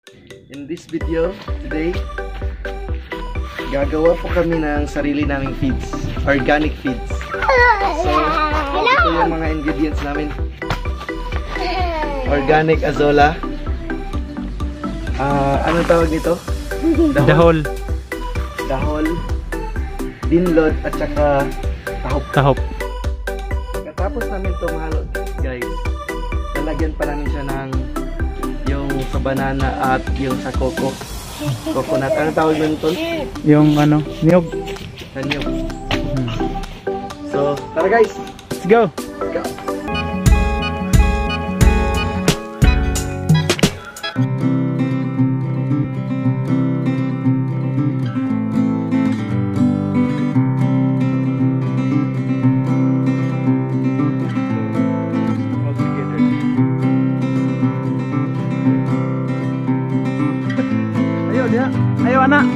In this video today, gagawa po kami ng sarili naming feeds, organic feeds. So, ito yung mga ingredients namin. Organic azola. Anong tawag nito? Dahol. Dahol, dinlod at saka tahop. Katapos namin ito mahalot, guys, lalagyan pa namin siya ng yung sa banana at yung sa coconut. Ano tawag mo nito? Yung ano, niyog. Sa niyog. So, tara guys! Let's go! Let's go! Ayo anak.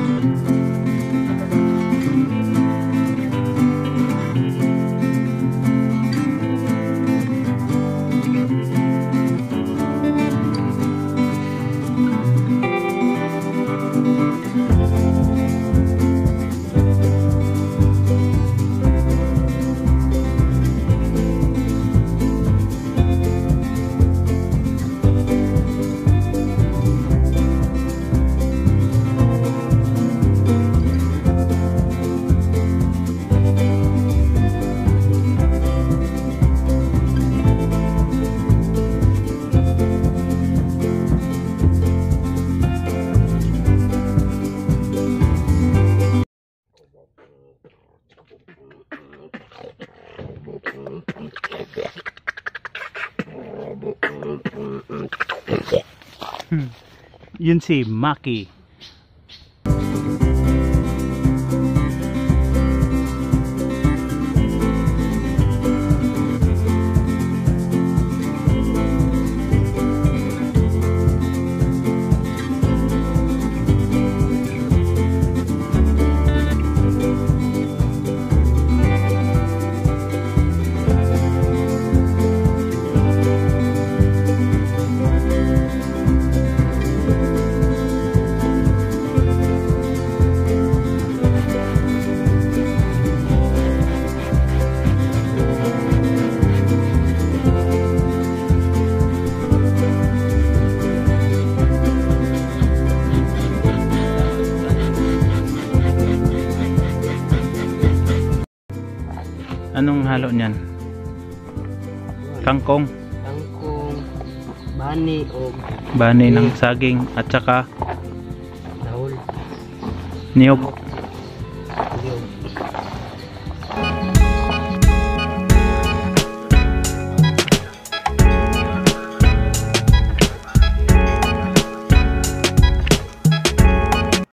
Yun si Maki. Anong halo niyan? Kangkong. Kangkong, bani o bani ng saging at saka dahol. niyog.